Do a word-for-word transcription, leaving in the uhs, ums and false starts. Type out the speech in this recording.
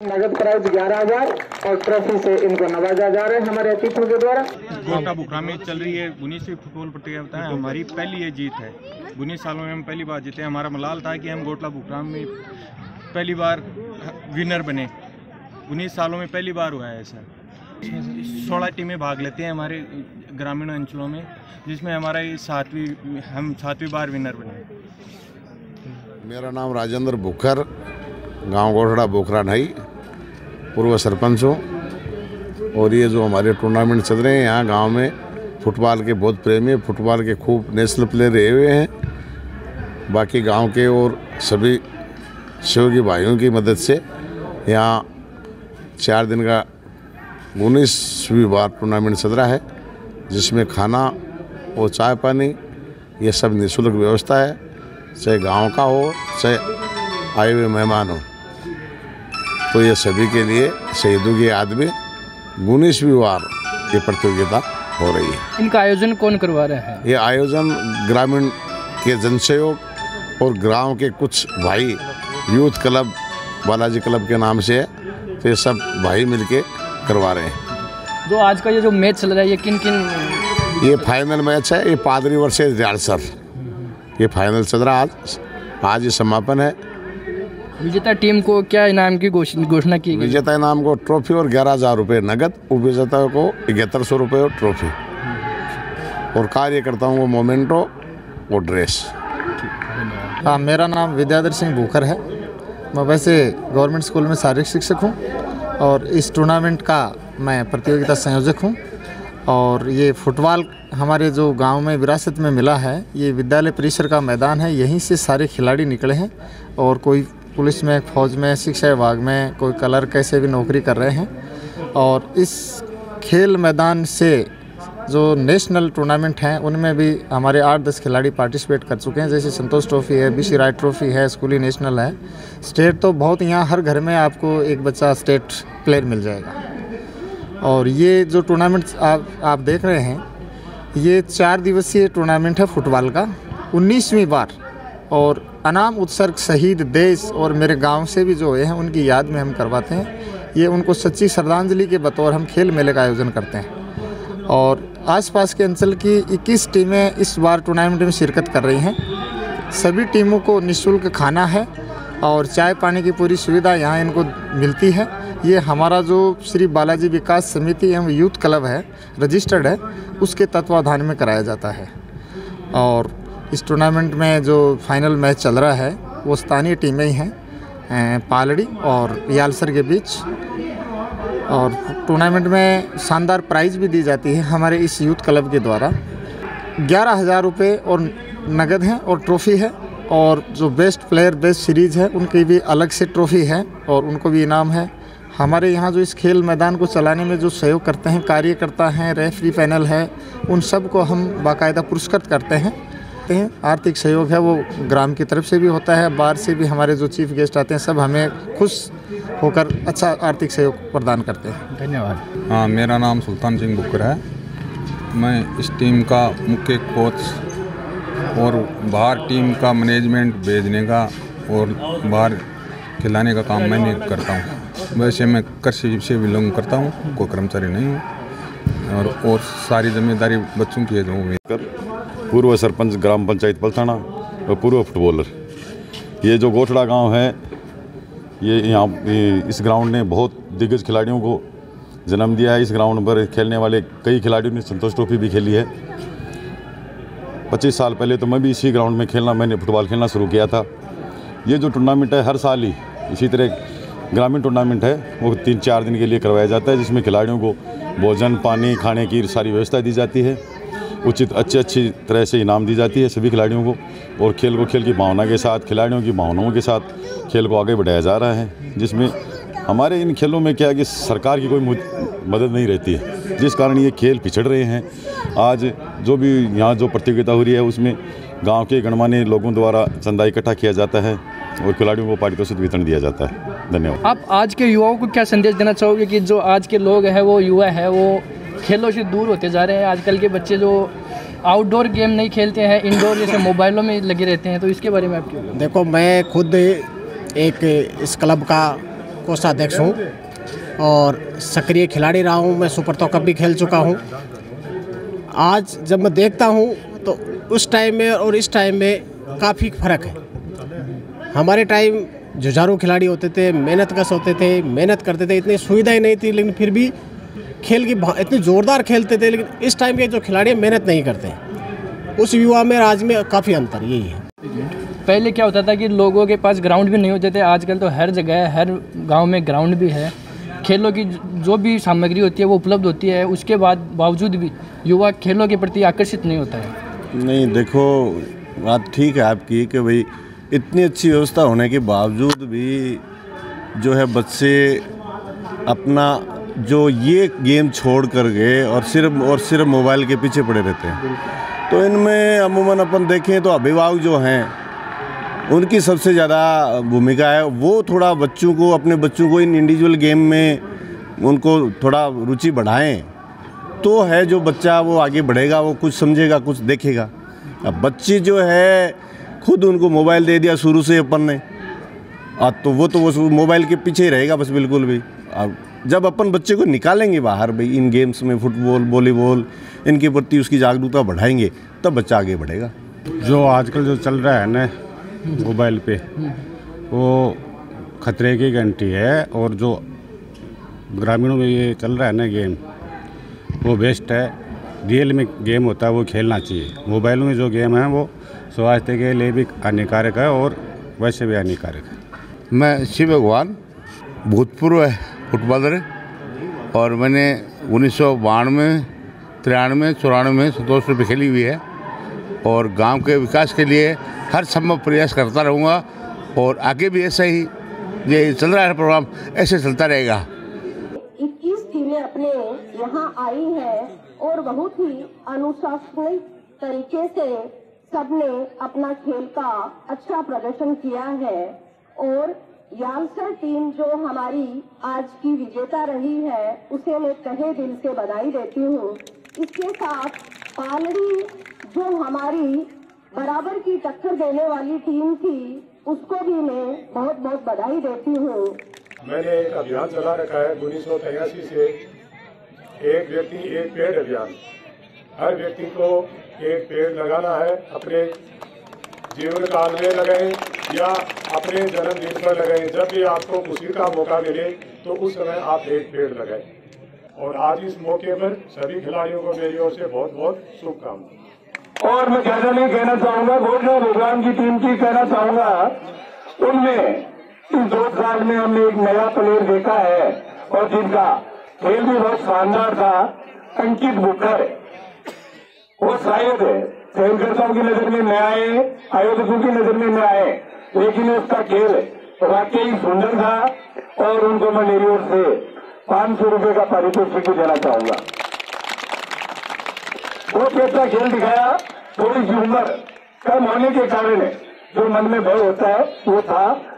नगद प्राइज ग्यारह हजार और ट्रॉफी से इनको नवाजा जा रहा है हमारे अतिथियों के द्वारा। गोटा बुकरा में चल रही है उन्नीसवीं फुटबॉल प्रतियोगिता है, हमारी पहली ये जीत है। उन्नीस सालों में हम पहली बार जीते। हमारा मलाल था कि हम गोटा बुकरा में पहली बार विनर बने। उन्नीस सालों में पहली बार हुआ है ऐसा। सोलह टीमें भाग लेती हैं हमारे ग्रामीण अंचलों में, जिसमें हमारा ये सातवीं हम सातवीं बार विनर बने। मेरा नाम राजेंद्र बुखर, गांव गोठड़ा बोखरा ढाई, पूर्व सरपंच हूँ। और ये जो हमारे टूर्नामेंट चल रहे हैं यहाँ गांव में, फुटबॉल के बहुत प्रेमी, फुटबॉल के खूब नेशनल प्लेयर रहे हुए हैं। बाकी गांव के और सभी सहयोगी भाइयों की मदद से यहाँ चार दिन का उन्नीसवीं बार टूर्नामेंट चल रहा है, जिसमें खाना और चाय पानी ये सब निःशुल्क व्यवस्था है, चाहे गांव का हो चाहे आए हुए मेहमान हो। तो ये सभी के लिए शहीदों की याद में उन्नीसवीं बार ये प्रतियोगिता हो रही है। इनका आयोजन कौन करवा रहा है? ये आयोजन ग्रामीण के जनसहयोग और गांव के कुछ भाई यूथ क्लब, बालाजी क्लब के नाम से है। तो ये सब भाई मिलके करवा रहे हैं। जो आज का ये जो मैच चल रहा है ये किन किन? ये फाइनल मैच है, ये पादरी वर्सेस जालसर, ये फाइनल चल रहा है आज। आज ये समापन है। विजेता टीम को क्या इनाम की घोषणा की गई? विजेता इनाम को ट्रॉफी और ग्यारह हजार रुपये नगद, उपविजेता को इकहत्तर सौ रुपये और ट्रॉफी, और कार्यकर्ताओं को मोमेंटो और ड्रेस। हाँ, मेरा नाम विद्याधर सिंह भूखर है। मैं वैसे गवर्नमेंट स्कूल में शारीरिक शिक्षक हूँ और इस टूर्नामेंट का मैं प्रतियोगिता संयोजक हूँ। और ये फुटबॉल हमारे जो गांव में विरासत में मिला है, ये विद्यालय परिसर का मैदान है, यहीं से सारे खिलाड़ी निकले हैं। और कोई पुलिस में, फौज में, शिक्षा विभाग में, कोई कलर कैसे भी नौकरी कर रहे हैं। और इस खेल मैदान से जो नेशनल टूर्नामेंट हैं उनमें भी हमारे आठ दस खिलाड़ी पार्टिसिपेट कर चुके हैं। जैसे संतोष ट्रॉफी है, बीसी राय ट्रॉफी है, स्कूली नेशनल है, स्टेट तो बहुत, यहाँ हर घर में आपको एक बच्चा स्टेट प्लेयर मिल जाएगा। और ये जो टूर्नामेंट आप आप देख रहे हैं, ये चार दिवसीय टूर्नामेंट है फुटबॉल का, उन्नीसवीं बार। और अनाम उत्सर्ग शहीद देश और मेरे गांव से भी जो हुए हैं उनकी याद में हम करवाते हैं। ये उनको सच्ची श्रद्धांजलि के बतौर हम खेल मेले का आयोजन करते हैं। और आसपास के अंचल की इक्कीस टीमें इस बार टूर्नामेंट में शिरकत कर रही हैं। सभी टीमों को निःशुल्क खाना है और चाय पानी की पूरी सुविधा यहाँ इनको मिलती है। ये हमारा जो श्री बालाजी विकास समिति एवं यूथ क्लब है, रजिस्टर्ड है, उसके तत्वाधान में कराया जाता है। और इस टूर्नामेंट में जो फाइनल मैच चल रहा है वो स्थानीय टीमें ही हैं, पालड़ी और यालसर के बीच। और टूर्नामेंट में शानदार प्राइज़ भी दी जाती है हमारे इस यूथ क्लब के द्वारा। ग्यारह हज़ार रुपये और नगद हैं और ट्रॉफ़ी है। और जो बेस्ट प्लेयर बेस्ट सीरीज़ है उनकी भी अलग से ट्रॉफ़ी है और उनको भी इनाम है। हमारे यहाँ जो इस खेल मैदान को चलाने में जो सहयोग करते हैं, कार्यकर्ता हैं, रेफरी पैनल है, उन सब को हम बाकायदा पुरस्कृत करते हैं। आर्थिक सहयोग है वो ग्राम की तरफ से भी होता है, बाहर से भी हमारे जो चीफ गेस्ट आते हैं सब हमें खुश होकर अच्छा आर्थिक सहयोग प्रदान करते हैं। धन्यवाद। हाँ, मेरा नाम सुल्तान सिंह बुकर है। मैं इस टीम का मुख्य कोच और बाहर टीम का मैनेजमेंट भेजने का और बाहर खिलाने का काम मैंने करता हूँ। वैसे मैं कृषि से बिलोंग करता हूँ, कोई कर्मचारी नहीं हूँ। और और सारी जिम्मेदारी बच्चों की है जो पूर्व सरपंच ग्राम पंचायत पलथाना और पूर्व फुटबॉलर। ये जो गोठड़ा गांव है, ये यहाँ इस ग्राउंड ने बहुत दिग्गज खिलाड़ियों को जन्म दिया है। इस ग्राउंड पर खेलने वाले कई खिलाड़ियों ने संतोष ट्रॉफी भी खेली है। पच्चीस साल पहले तो मैं भी इसी ग्राउंड में खेलना मैंने फुटबॉल खेलना शुरू किया था। ये जो टूर्नामेंट है हर साल ही इसी तरह ग्रामीण टूर्नामेंट है, वो तीन चार दिन के लिए करवाया जाता है, जिसमें खिलाड़ियों को भोजन पानी खाने की सारी व्यवस्था दी जाती है। उचित अच्छी अच्छी तरह से इनाम दी जाती है सभी खिलाड़ियों को। और खेल को खेल की भावना के साथ, खिलाड़ियों की भावनाओं के साथ खेल को आगे बढ़ाया जा रहा है। जिसमें हमारे इन खेलों में क्या है कि सरकार की कोई मदद नहीं रहती है, जिस कारण ये खेल पिछड़ रहे हैं। आज जो भी यहाँ जो प्रतियोगिता हो रही है उसमें गांव के गणमान्य लोगों द्वारा चंदा इकट्ठा किया जाता है और खिलाड़ियों को पारितोषिक वितरण दिया जाता है। धन्यवाद। आप आज के युवाओं को क्या संदेश देना चाहोगे कि जो आज के लोग हैं, वो युवा है, वो खेलों से दूर होते जा रहे हैं? आजकल के बच्चे जो आउटडोर गेम नहीं खेलते हैं, इंडोर जैसे मोबाइलों में लगे रहते हैं, तो इसके बारे में आप क्या? देखो, मैं खुद एक इस क्लब का कोषाध्यक्ष हूँ और सक्रिय खिलाड़ी रहा हूँ। मैं सुपर तो कप भी खेल चुका हूँ। आज जब मैं देखता हूँ तो उस टाइम में और इस टाइम में काफ़ी फ़र्क है। हमारे टाइम जुझारू खिलाड़ी होते थे, मेहनत कश होते थे, मेहनत करते थे, इतनी सुविधाएं नहीं थी, लेकिन फिर भी खेल की इतनी ज़ोरदार खेलते थे। लेकिन इस टाइम के जो खिलाड़ी मेहनत नहीं करते, उस युवा में आज में काफ़ी अंतर यही है। पहले क्या होता था कि लोगों के पास ग्राउंड भी नहीं होते थे, आजकल तो हर जगह हर गांव में ग्राउंड भी है। खेलों की जो भी सामग्री होती है वो उपलब्ध होती है, उसके बाद बावजूद भी युवा खेलों के प्रति आकर्षित नहीं होता है। नहीं, देखो बात ठीक है आपकी कि भाई इतनी अच्छी व्यवस्था होने के बावजूद भी जो है बच्चे अपना जो ये गेम छोड़ कर गए और सिर्फ और सिर्फ मोबाइल के पीछे पड़े रहते हैं। तो इनमें अमूमन अपन देखें तो अभिभावक जो हैं उनकी सबसे ज़्यादा भूमिका है। वो थोड़ा बच्चों को अपने बच्चों को इन इंडिविजुअल गेम में उनको थोड़ा रुचि बढ़ाएं तो है जो बच्चा वो आगे बढ़ेगा, वो कुछ समझेगा, कुछ देखेगा। अब बच्चे जो है खुद उनको मोबाइल दे दिया शुरू से अपन ने, अब तो वो तो वो मोबाइल के पीछे ही रहेगा बस बिल्कुल भी। अब जब अपन बच्चे को निकालेंगे बाहर भाई इन गेम्स में, फुटबॉल, वॉलीबॉल, इनके प्रति उसकी जागरूकता बढ़ाएंगे तब बच्चा आगे बढ़ेगा। जो आजकल जो चल रहा है ना मोबाइल पे, वो खतरे की घंटी है। और जो ग्रामीणों में ये चल रहा है ना गेम, वो बेस्ट है। रियल में गेम होता है वो खेलना चाहिए। मोबाइल में जो गेम है वो स्वास्थ्य के लिए भी हानिकारक है और वैसे भी हानिकारक है। मैं शिव भगवान भूतपूर्व फुटबॉलर और मैंने उन्नीस सौ बानवे तिरानवे चौरानवे में संतोष रुपये खेली हुई है और गांव के विकास के लिए हर संभव प्रयास करता रहूँगा और आगे भी ऐसा ही ये चल रहा है प्रोग्राम, ऐसे चलता रहेगा। इक्कीस टीमें अपने यहाँ आई हैं और बहुत ही अनुशासनिक तरीके से सबने अपना खेल का अच्छा प्रदर्शन किया है। और यालसर टीम जो हमारी आज की विजेता रही है उसे मैं तहे दिल से बधाई देती हूँ। इसके साथ पालड़ी जो हमारी बराबर की टक्कर देने वाली टीम थी उसको भी मैं बहुत बहुत बधाई देती हूँ। मैंने एक अभियान चला रखा है उन्नीस सौ तिरासी से, एक व्यक्ति एक पेड़ अभियान। हर व्यक्ति को एक पेड़ लगाना है, अपने जीवन काल में लगाएं या अपने जन्मदिन पर लगाएं। जब भी आपको खुशी का मौका मिले तो उस समय आप एक पेड़ लगाएं। और आज इस मौके पर सभी खिलाड़ियों को मेरी ओर से बहुत बहुत शुभकामनाएं। और मैं ज़्यादा नहीं कहना चाहूंगा, गोटला भगवान की टीम की कहना चाहूंगा, उनमें इस दो साल में हमने एक नया प्लेयर देखा है और जिनका खेल भी बहुत शानदार था, अंकित बुकर। वो शायद खेलकर्ताओं की नजर में न आए, आयोजकों की नजर में न आए, लेकिन उसका खेल वाकई सुंदर था और उनको मैं मेरी ओर से पांच सौ रुपये का पारितोषिक भी देना चाहूंगा। बहुत अच्छा खेल दिखाया। थोड़ी सी उम्र कम होने के कारण जो मन में भय होता है वो था,